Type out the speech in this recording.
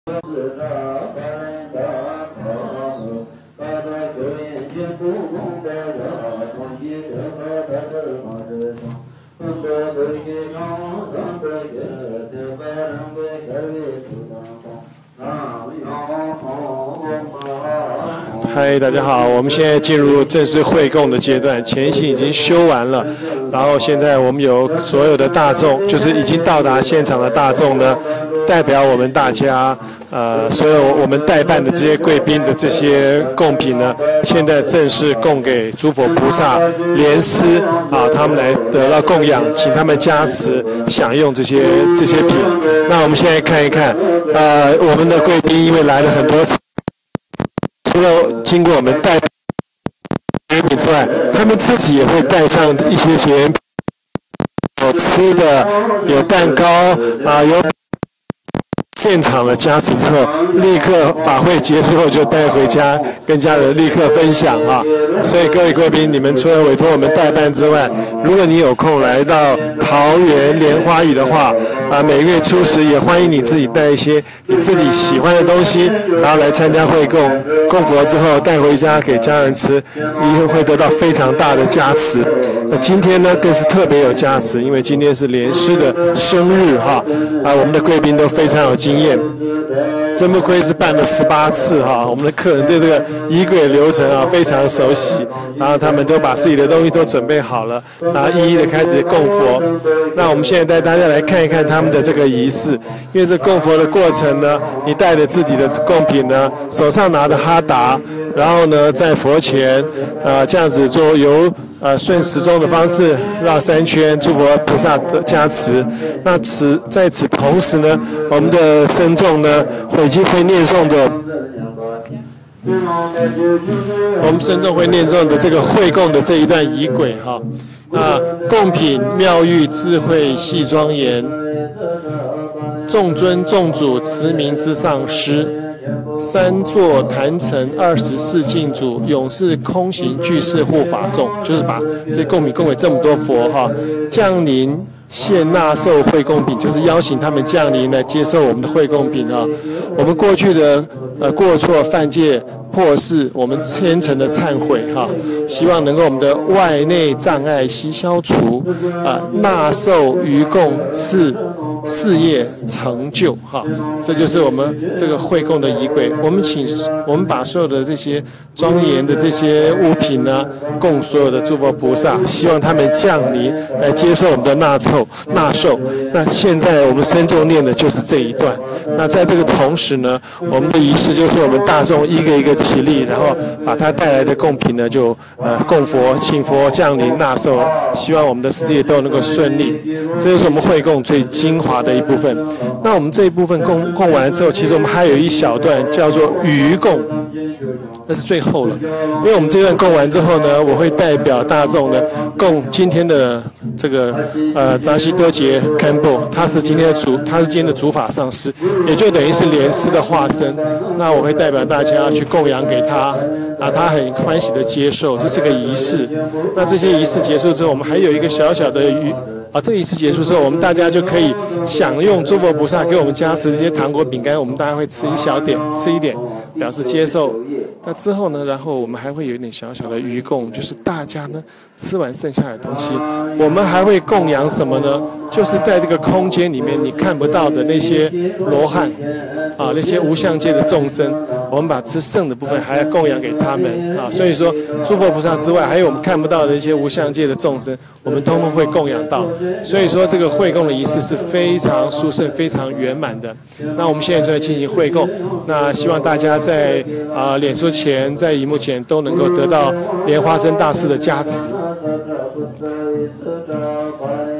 嗨，大家好，我们现在进入正式会供的阶段，前行已经修完了，然后现在我们有所有的大众，就是已经到达现场的大众呢，代表我们大家，所有我们代办的这些贵宾的这些贡品呢，现在正式供给诸佛菩萨莲师啊，他们来得到供养，请他们加持享用这些品。那我们现在看一看，我们的贵宾因为来了很多次。除了经过我们带节品之外，他们自己也会带上一些节品，有吃的，有蛋糕啊，有现场的加持之后，立刻法会结束后就带回家，跟家人立刻分享啊。所以各位贵宾，你们除了委托我们代办之外，如果你有空来到桃园莲花屿的话，每个月初10也欢迎你自己带一些你自己喜欢的东西，然后来参加会供，供佛之后带回家给家人吃，以后会得到非常大的加持。那今天呢更是特别有加持，因为今天是莲师的生日哈，我们的贵宾都非常有经验，真不愧是办了18次哈，我们的客人对这个仪轨流程啊非常熟悉，然后他们都把自己的东西都准备好了，然后一一的开始供佛。那我们现在带大家来看一看他们的这个仪式，因为这供佛的过程呢，你带着自己的贡品呢，手上拿着哈达，然后呢在佛前这样子做由顺时钟的方式绕3圈，诸佛菩萨的加持。那在此同时呢，我们的僧众呢会念诵的，我们僧众会念诵的这个会供的这一段仪轨哈。贡品妙玉智慧系庄严，众尊众主慈名之上师。3座坛城24净主，永世空行具世护法众，就是把这贡品供给这么多佛哈，降临现纳受会供品，就是邀请他们降临来接受我们的会供品啊。我们过去的过错犯戒破事，我们虔诚的忏悔哈，希望能够我们的外内障碍悉消除纳受于供赐事业成就哈，这就是我们这个会供的仪轨。我们把所有的这些庄严的这些物品呢，供所有的诸佛菩萨，希望他们降临来接受我们的纳受。那现在我们僧众念的就是这一段。那在这个同时呢，我们的仪式就是我们大众一个一个起立，然后把他带来的贡品呢，就供佛，请佛降临纳受，希望我们的事业都能够顺利。这就是我们会供最精华的一部分。那我们这一部分供完了之后，其实我们还有一小段叫做余供，那是最后了。因为我们这段供完之后呢，我会代表大众呢供今天的这个扎西多杰堪布，他是今天的主法上师，也就等于是莲师的化身。那我会代表大家去供养给他，他很欢喜的接受，这是个仪式。那这些仪式结束之后，我们还有一个小小的这个仪式结束之后，我们大家就可以享用诸佛菩萨给我们加持这些糖果饼干，我们大家会吃一点，表示接受。那之后呢，然后我们还会有一点小小的余供，就是大家呢吃完剩下的东西，我们还会供养什么呢？就是在这个空间里面你看不到的那些罗汉那些无相界的众生，我们把吃剩的部分还要供养给他们所以说诸佛菩萨之外，还有我们看不到的一些无相界的众生，我们通通会供养到。所以说这个会供的仪式是非常殊胜、非常圆满的。那我们现在就在进行会供，那希望大家在脸书前、在荧幕前都能够得到莲花生大师的加持。